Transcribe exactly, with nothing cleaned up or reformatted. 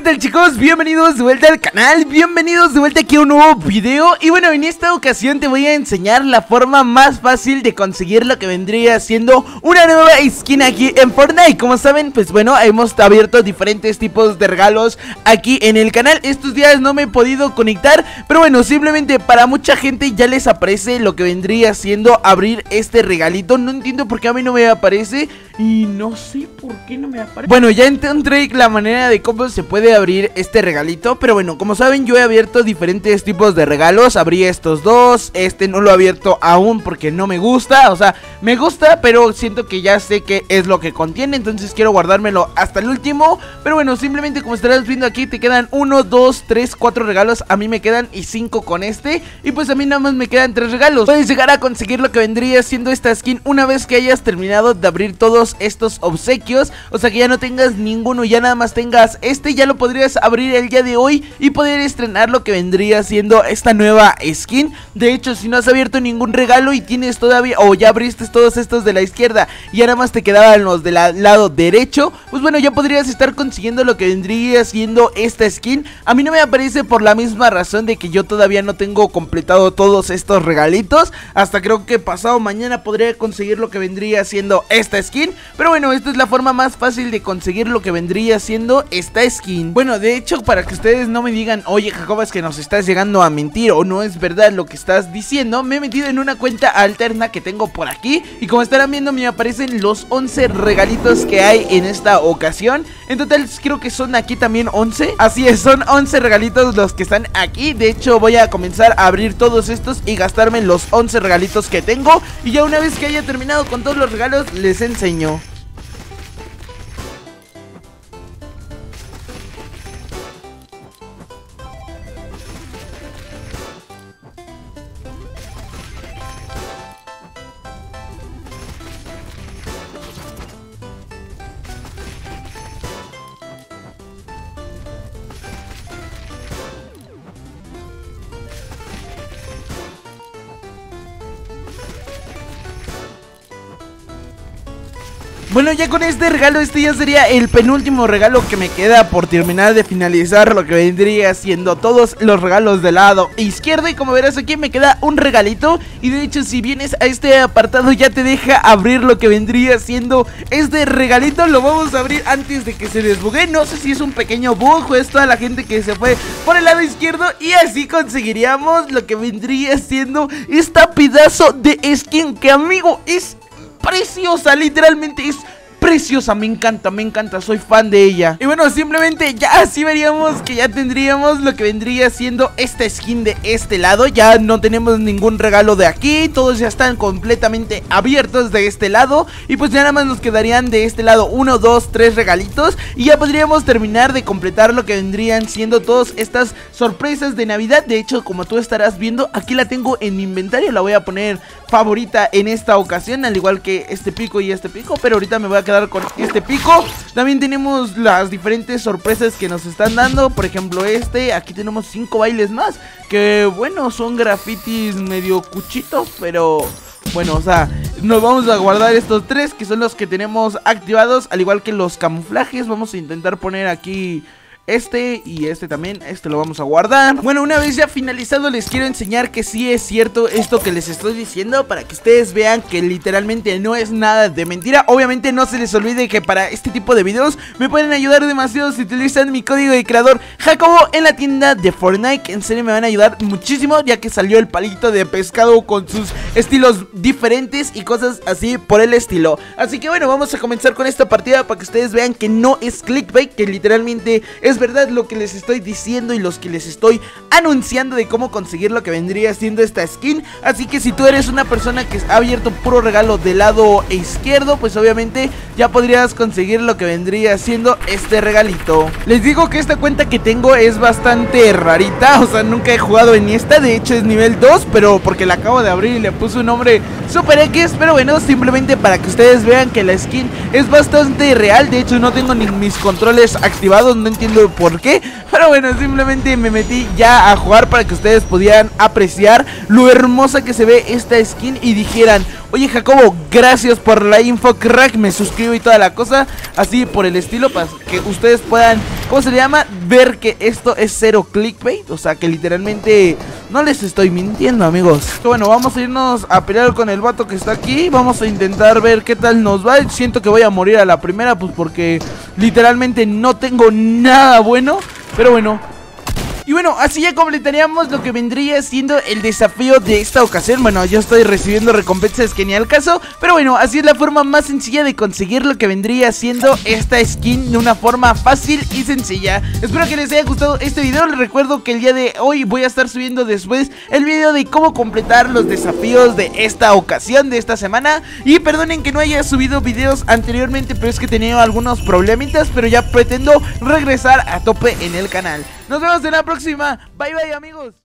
tal, chicos? Bienvenidos de vuelta al canal, bienvenidos de vuelta aquí a un nuevo video. Y bueno, en esta ocasión te voy a enseñar la forma más fácil de conseguir lo que vendría siendo una nueva skin aquí en Fortnite. Como saben, pues bueno, hemos abierto diferentes tipos de regalos aquí en el canal. Estos días no me he podido conectar, pero bueno, simplemente para mucha gente ya les aparece lo que vendría siendo abrir este regalito. No entiendo por qué a mí no me aparece y no sé por qué no me aparece. Bueno, ya encontré la manera de cómo se puede abrir este regalito, pero bueno, como saben, yo he abierto diferentes tipos de regalos. Abrí estos dos, este no lo he abierto aún porque no me gusta, o sea, me gusta, pero siento que ya sé qué es lo que contiene, entonces quiero guardármelo hasta el último. Pero bueno, simplemente como estarás viendo aquí, te quedan uno, dos, tres, cuatro regalos. A mí me quedan y cinco con este, y pues a mí nada más me quedan tres regalos. Puedes llegar a conseguir lo que vendría siendo esta skin una vez que hayas terminado de abrir todos estos obsequios, o sea que ya no tengas ninguno, ya nada más tengas este, ya lo podrías abrir el día de hoy y poder estrenar lo que vendría siendo esta nueva skin. De hecho, si no has abierto ningún regalo y tienes todavía, o ya abriste todos estos de la izquierda y ya nada más te quedaban los del lado derecho, pues bueno, ya podrías estar consiguiendo lo que vendría siendo esta skin. A mí no me aparece por la misma razón de que yo todavía no tengo completado todos estos regalitos. Hasta creo que pasado mañana podría conseguir lo que vendría siendo esta skin. Pero bueno, esta es la forma más fácil de conseguir lo que vendría siendo esta skin. Bueno, de hecho, para que ustedes no me digan, oye Jacob, es que nos estás llegando a mentir o no es verdad lo que estás diciendo, me he metido en una cuenta alterna que tengo por aquí, y como estarán viendo me aparecen los once regalitos que hay en esta ocasión. En total creo que son aquí también once. Así es, son once regalitos los que están aquí. De hecho voy a comenzar a abrir todos estos y gastarme los once regalitos que tengo, y ya una vez que haya terminado con todos los regalos les enseño. Bueno, ya con este regalo, este ya sería el penúltimo regalo que me queda por terminar de finalizar lo que vendría siendo todos los regalos del lado izquierdo. Y como verás aquí me queda un regalito, y de hecho si vienes a este apartado ya te deja abrir lo que vendría siendo este regalito. Lo vamos a abrir antes de que se desbugue. No sé si es un pequeño bug o es toda la gente que se fue por el lado izquierdo, y así conseguiríamos lo que vendría siendo esta pedazo de skin que, amigo, es preciosa, literalmente es preciosa, me encanta, me encanta, soy fan de ella. Y bueno, simplemente ya así veríamos que ya tendríamos lo que vendría siendo esta skin de este lado. Ya no tenemos ningún regalo de aquí, todos ya están completamente abiertos de este lado, y pues ya nada más nos quedarían de este lado uno, dos, tres regalitos, y ya podríamos terminar de completar lo que vendrían siendo todas estas sorpresas de Navidad. De hecho, como tú estarás viendo, aquí la tengo en mi inventario, la voy a poner favorita en esta ocasión, al igual que este pico y este pico, pero ahorita me voy a quedar con este pico. También tenemos las diferentes sorpresas que nos están dando, por ejemplo este, aquí tenemos cinco bailes más, que bueno, son grafitis medio cuchitos, pero bueno, o sea, nos vamos a guardar estos tres que son los que tenemos activados, al igual que los camuflajes. Vamos a intentar poner aquí este y este también, este lo vamos a guardar. Bueno, una vez ya finalizado les quiero enseñar que sí es cierto esto que les estoy diciendo, para que ustedes vean que literalmente no es nada de mentira. Obviamente no se les olvide que para este tipo de videos me pueden ayudar demasiado si utilizan mi código de creador Jacobo en la tienda de Fortnite, que en serio me van a ayudar muchísimo, ya que salió el palito de pescado con sus estilos diferentes y cosas así por el estilo. Así que bueno, vamos a comenzar con esta partida para que ustedes vean que no es clickbait, que literalmente es verdad lo que les estoy diciendo y los que les estoy anunciando de cómo conseguir lo que vendría siendo esta skin. Así que si tú eres una persona que ha abierto puro regalo del lado izquierdo, pues obviamente ya podrías conseguir lo que vendría siendo este regalito. Les digo que esta cuenta que tengo es bastante rarita, o sea, nunca he jugado en esta. De hecho es nivel dos, pero porque la acabo de abrir y le puse un nombre Super X, pero bueno, simplemente para que ustedes vean que la skin es bastante real. De hecho no tengo ni mis controles activados, no entiendo por qué, pero bueno, simplemente me metí ya a jugar para que ustedes pudieran apreciar lo hermosa que se ve esta skin y dijeran: oye Jacobo, gracias por la info, crack, me suscribo y toda la cosa, así por el estilo, para que ustedes puedan, ¿cómo se le llama? Ver que esto es cero clickbait, o sea que literalmente no les estoy mintiendo, amigos. Bueno, vamos a irnos a pelear con el vato que está aquí, vamos a intentar ver qué tal nos va. Siento que voy a morir a la primera, pues porque literalmente no tengo nada bueno, pero bueno. Y bueno, así ya completaríamos lo que vendría siendo el desafío de esta ocasión. Bueno, yo estoy recibiendo recompensas que ni al caso, pero bueno, así es la forma más sencilla de conseguir lo que vendría siendo esta skin de una forma fácil y sencilla. Espero que les haya gustado este video. Les recuerdo que el día de hoy voy a estar subiendo después el video de cómo completar los desafíos de esta ocasión, de esta semana. Y perdonen que no haya subido videos anteriormente, pero es que he tenido algunos problemitas, pero ya pretendo regresar a tope en el canal. Nos vemos en la próxima. Bye bye, amigos.